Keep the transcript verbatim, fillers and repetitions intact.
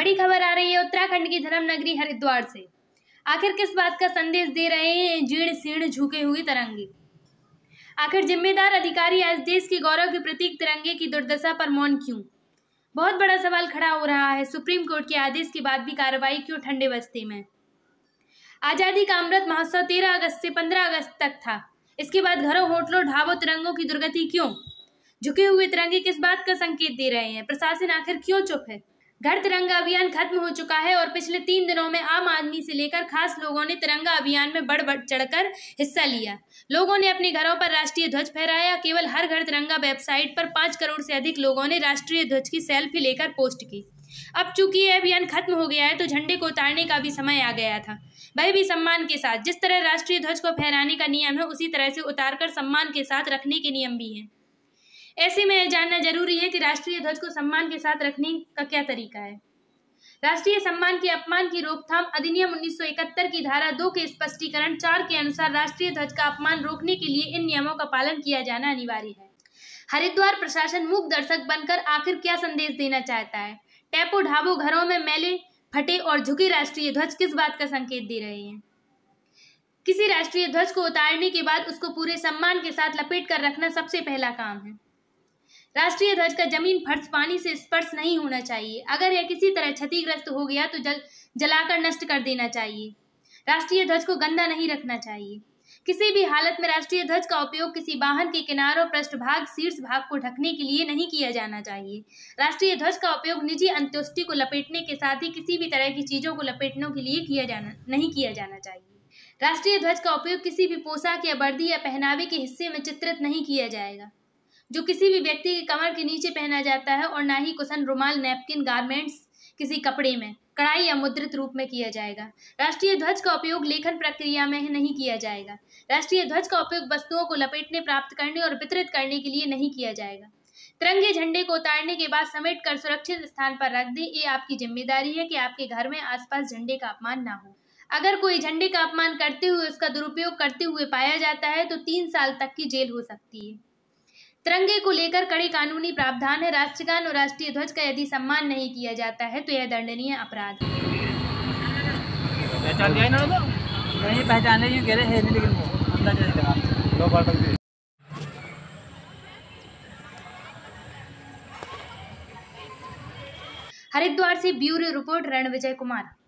बड़ी खबर आ रही है उत्तराखंड की धर्म नगरी हरिद्वार से। आखिर किस बात का संदेश दे रहे हैं जीर्ण शीर्ण झुके हुए तिरंगे? आखिर जिम्मेदार अधिकारी आज देश के गौरव के प्रतीक तिरंगे की दुर्दशा पर मौन क्यों? बहुत बड़ा सवाल खड़ा हो रहा है। सुप्रीम कोर्ट के आदेश के बाद भी कार्रवाई क्यों ठंडे बस्ते में? आजादी का अमृत महोत्सव तेरह अगस्त से पंद्रह अगस्त तक था। इसके बाद घरों, होटलों, ढाबों तिरंगों की दुर्गति क्यों? झुके हुए तिरंगे किस बात का संकेत दे रहे हैं? प्रशासन आखिर क्यों चुप है? घर तिरंगा अभियान खत्म हो चुका है और पिछले तीन दिनों में आम आदमी से लेकर खास लोगों ने तिरंगा अभियान में बढ़ बढ़ चढ़कर हिस्सा लिया। लोगों ने अपने घरों पर राष्ट्रीय ध्वज फहराया। केवल हर घर तिरंगा वेबसाइट पर पाँच करोड़ से अधिक लोगों ने राष्ट्रीय ध्वज की सेल्फी लेकर पोस्ट की। अब चूंकि यह अभियान खत्म हो गया है तो झंडे को उतारने का भी समय आ गया था, वह भी सम्मान के साथ। जिस तरह राष्ट्रीय ध्वज को फहराने का नियम है उसी तरह से उतारकर सम्मान के साथ रखने के नियम भी हैं। ऐसे में यह जानना जरूरी है कि राष्ट्रीय ध्वज को सम्मान के साथ रखने का क्या तरीका है। राष्ट्रीय सम्मान के अपमान की रोकथाम अधिनियम उन्नीस सौ इकहत्तर की धारा दो के स्पष्टीकरण चार के अनुसार राष्ट्रीय ध्वज का अपमान रोकने के लिए इन नियमों का पालन किया जाना अनिवार्य है। हरिद्वार प्रशासन मूक दर्शक बनकर आखिर क्या संदेश देना चाहता है? टैपो, ढाबों, घरों में मैले, फटे और झुके राष्ट्रीय ध्वज किस बात का संकेत दे रहे हैं? किसी राष्ट्रीय ध्वज को उतारने के बाद उसको पूरे सम्मान के साथ लपेट कर रखना सबसे पहला काम है। राष्ट्रीय ध्वज का जमीन, फर्श, पानी से स्पर्श नहीं होना चाहिए। अगर यह किसी तरह क्षतिग्रस्त हो गया तो जल जलाकर नष्ट कर देना चाहिए। राष्ट्रीय ध्वज को गंदा नहीं रखना चाहिए। किसी भी हालत में राष्ट्रीय ध्वज का उपयोग किसी वाहन के किनारों, पृष्ठभाग, शीर्ष भाग को ढकने के लिए नहीं किया जाना चाहिए। राष्ट्रीय ध्वज का उपयोग निजी अंत्येष्टि को लपेटने के साथ ही किसी भी तरह की चीजों को लपेटने के लिए किया जाना नहीं किया जाना चाहिए। राष्ट्रीय ध्वज का उपयोग किसी भी पोशाक या वर्दी या पहनावे के हिस्से में चित्रित नहीं किया जाएगा, जो किसी भी व्यक्ति के कमर के नीचे पहना जाता है, और ना ही कुशन, रुमाल, नैपकिन, गारमेंट्स किसी कपड़े में, कढ़ाई या मुद्रित रूप में किया जाएगा। राष्ट्रीय ध्वज का उपयोग लेखन प्रक्रिया में नहीं किया जाएगा। राष्ट्रीय ध्वज का उपयोग वस्तुओं को लपेटने, प्राप्त करने और वितरित करने के लिए नहीं किया जाएगा। तिरंगे झंडे को उतारने के बाद समेट कर सुरक्षित स्थान पर रख दें। ये आपकी जिम्मेदारी है कि आपके घर में आसपास झंडे का अपमान ना हो। अगर कोई झंडे का अपमान करते हुए उसका दुरुपयोग करते हुए पाया जाता है तो तीन साल तक की जेल हो सकती है। तिरंगे को लेकर कड़े कानूनी प्रावधान है। राष्ट्रगान और राष्ट्रीय ध्वज का यदि सम्मान नहीं किया जाता है तो यह दंडनीय अपराध है। पहचान लिया इन्होंने तो? नहीं पहचाने, यूँ कह रहे हैं लेकिन वो अंदाजा नहीं लगा। दो बार तक हरिद्वार से ब्यूरो रिपोर्ट रणविजय कुमार।